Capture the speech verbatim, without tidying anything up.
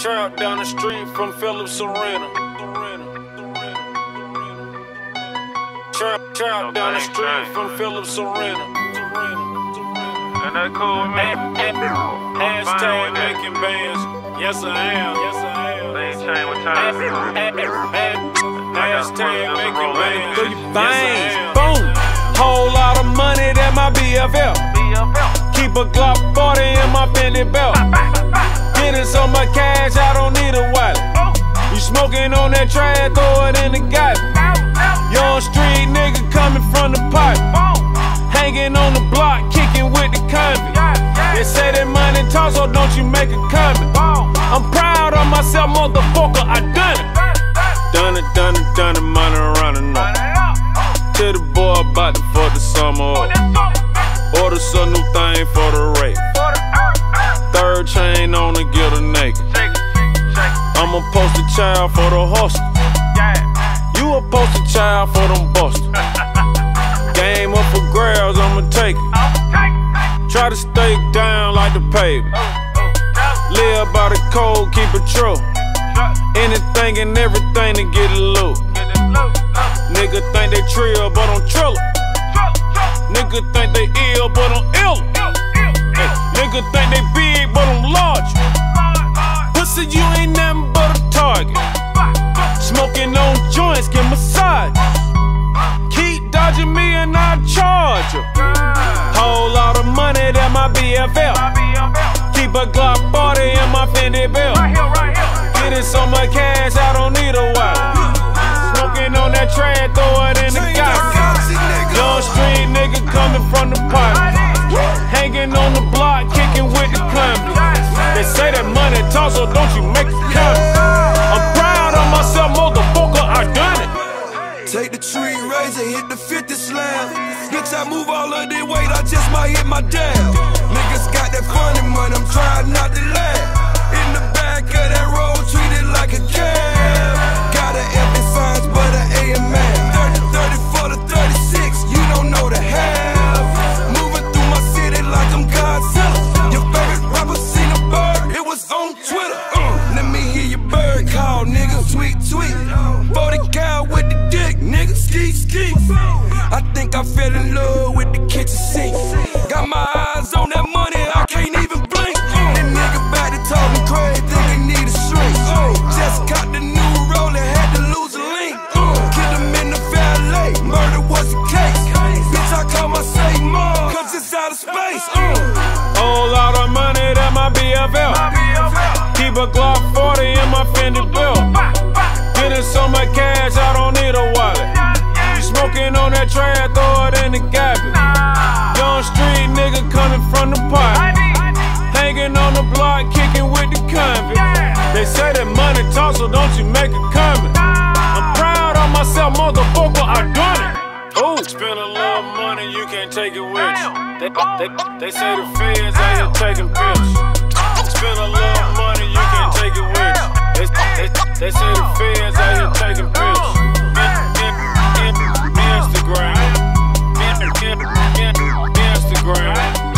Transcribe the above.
Trap down the street from Phillips Arena. Trap, trap down the street from Phillips Arena. And that cool with me. Hashtag making bands. Yes, I am. Yes, I am. They ain't changed with time. Hashtag making bands. Do your things. Boom. Whole lot of money that my B F L. Keep a Glock forty in my Fendi belt. Getting so much cash, I don't need a wallet. You smoking on that trash, throw it in the garbage. Young street nigga coming from the pipe. Hanging on the block, kicking with the convict. They say that money talk, so don't you make a comment. I'm proud of myself, motherfucker, I done it. Done it, done it, done it, money running up. Tell the boy about the fuck the summer up. Order some new thing for the rate. Third chain on to get a naked. I'm a poster child for the hustle. You a poster child for them busters. Game up for grabs, I'ma take it. Try to stay down like the pavement. Live by the code, keep it true. Anything and everything to get it low. Nigga think they trill, but I'm trillin'. Nigga think they ill, but I'm ill. Hey, nigga think they big, but I'm large. Pussy, you ain't nothing but a target. Smoking on joints, get massage. Keep dodging me and I'll charge you. Whole lot of money that my B F L. Keep a Glock forty in my Fendi belt. Getting so much cash, I don't need a wallet. Smoking on that trash, throw it in the garbage. Young street nigga coming from the pipe. Hanging on the block, kicking with the convict. They say that money talk, so don't you make it comment. I'm proud of myself, motherfucker, I done it. Take the tree razor, hit the fifty slam. Bitch, I move all of this weight, I just might hit my dam. Niggas got that funny money, I'm trying not to laugh. In the back of that road, treated like a cab. Got an F in signs, but an A in math. thirty, thirty-four to thirty-six, you don't know the half. Moving through my city like I'm Godzilla. Your favorite rapper seen a bird, it was on Twitter. uh, Let me hear your bird call, nigga, tweet, tweet. forty cal with the dick, nigga, ski, ski. I think I fell in love with the kitchen sink. Got my eyes on that money, I can't even blink. That nigga back to talking crazy, think they need a shrink. Just got the new roller, had to lose a link. Killed him in the valet, murder was the case. Bitch, I call my safe mom, cause it's out of space. Whole lot of money that my B F L. Keep a Glock forty in my Fendi belt. Getting so much cash, I don't need a wallet. You smoking on that trash, throw it in the garbage. Young street nigga coming from the pipe. Hanging on the block, kicking with the convict. They say that money talk, so don't you make a comment. I'm proud of myself, motherfucker, I done it. Ooh. Spend a little money, you can't take it with you. They, they, they say the feds out here taking pictures. Spend a little money, you can't take it with you. They, they, they say the feds out here taking pictures. Instagram. Instagram.